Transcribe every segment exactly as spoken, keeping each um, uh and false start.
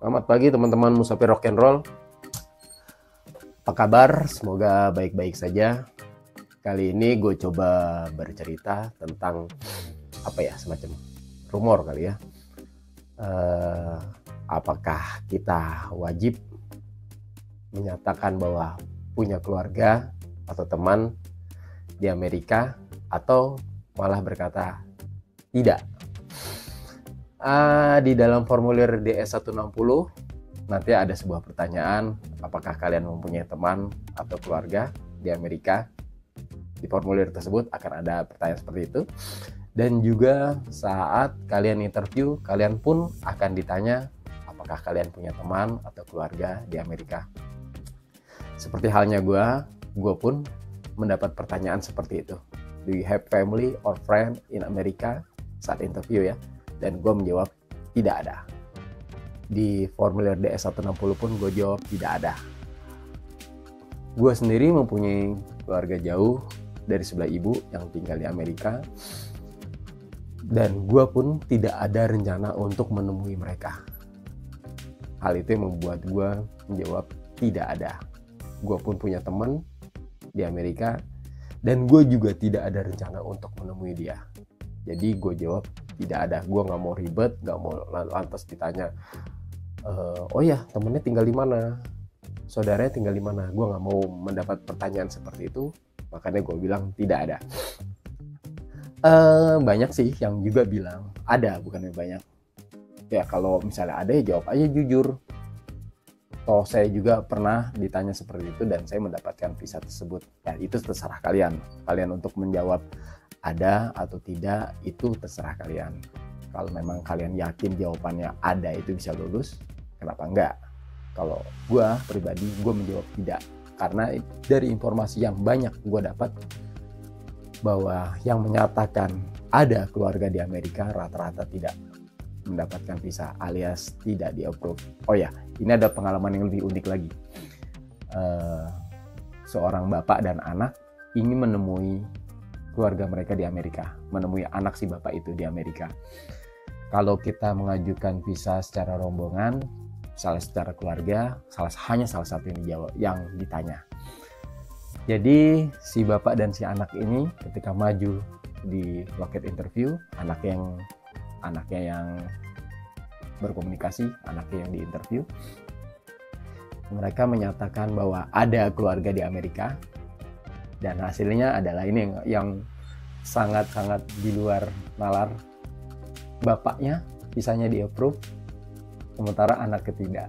Selamat pagi teman-teman Musafir Rock and Roll. Apa kabar? Semoga baik-baik saja. Kali ini gue coba bercerita tentang apa ya, semacam rumor kali ya. Uh, apakah kita wajib menyatakan bahwa punya keluarga atau teman di Amerika, atau malah berkata tidak? Uh, di dalam formulir D S seratus enam puluh nanti ada sebuah pertanyaan, apakah kalian mempunyai teman atau keluarga di Amerika. Di formulir tersebut akan ada pertanyaan seperti itu. Dan juga saat kalian interview, kalian pun akan ditanya apakah kalian punya teman atau keluarga di Amerika. Seperti halnya gue, gue pun mendapat pertanyaan seperti itu. Do you have family or friend in America? Saat interview ya. Dan gue menjawab tidak ada. Di formulir D S seratus enam puluh pun gue jawab tidak ada. Gue sendiri mempunyai keluarga jauh dari sebelah ibu yang tinggal di Amerika. Dan gue pun tidak ada rencana untuk menemui mereka. Hal itu yang membuat gue menjawab tidak ada. Gue pun punya teman di Amerika. Dan gue juga tidak ada rencana untuk menemui dia. Jadi gue jawab tidak ada. Gue nggak mau ribet, nggak mau lantas ditanya, e, oh ya temennya tinggal di mana, saudaranya tinggal di mana. Gue nggak mau mendapat pertanyaan seperti itu, makanya gue bilang tidak ada. E, banyak sih yang juga bilang ada, bukannya banyak. Ya kalau misalnya ada ya jawab aja jujur. Toh saya juga pernah ditanya seperti itu dan saya mendapatkan visa tersebut. Ya itu terserah kalian. Kalian untuk menjawab ada atau tidak itu terserah kalian. Kalau memang kalian yakin jawabannya ada itu bisa lulus, kenapa enggak? Kalau gue pribadi gue menjawab tidak, karena dari informasi yang banyak gue dapat bahwa yang menyatakan ada keluarga di Amerika rata-rata tidak mendapatkan visa alias tidak di approve. Oh ya, ini ada pengalaman yang lebih unik lagi. Uh, seorang bapak dan anak ingin menemui keluarga mereka di Amerika, menemui anak si bapak itu di Amerika. Kalau kita mengajukan visa secara rombongan, salah secara keluarga, salah hanya salah satu yang dijawab, yang ditanya. Jadi si bapak dan si anak ini ketika maju di loket interview, anak yang anaknya yang berkomunikasi, anaknya yang diinterview, mereka menyatakan bahwa ada keluarga di Amerika. Dan hasilnya adalah ini yang, yang sangat-sangat di luar nalar. Bapaknya visanya di approve, sementara anak ketiga.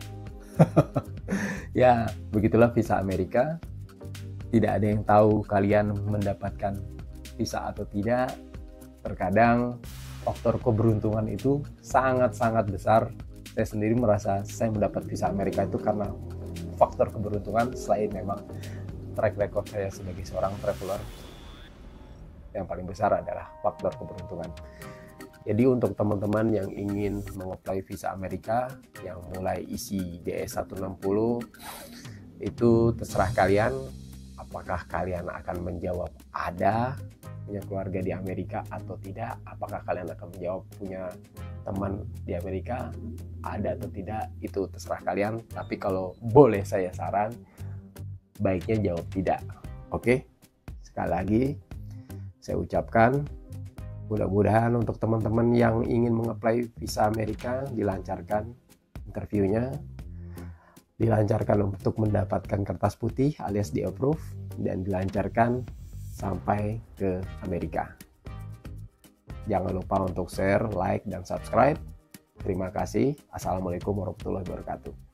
Ya, begitulah visa Amerika. Tidak ada yang tahu kalian mendapatkan visa atau tidak. Terkadang faktor keberuntungan itu sangat-sangat besar. Saya sendiri merasa saya mendapat visa Amerika itu karena faktor keberuntungan, selain memang track record saya sebagai seorang traveler. Yang paling besar adalah faktor keberuntungan. Jadi untuk teman-teman yang ingin mengapply visa Amerika yang mulai isi D S seratus enam puluh, itu terserah kalian apakah kalian akan menjawab ada punya keluarga di Amerika atau tidak. Apakah kalian akan menjawab punya teman di Amerika ada atau tidak, itu terserah kalian. Tapi kalau boleh saya saran, baiknya jawab tidak. Oke, sekali lagi saya ucapkan mudah-mudahan untuk teman-teman yang ingin mengapply visa Amerika dilancarkan interviewnya, dilancarkan untuk mendapatkan kertas putih alias di approve, dan dilancarkan sampai ke Amerika. Jangan lupa untuk share, like, dan subscribe. Terima kasih. Assalamualaikum warahmatullahi wabarakatuh.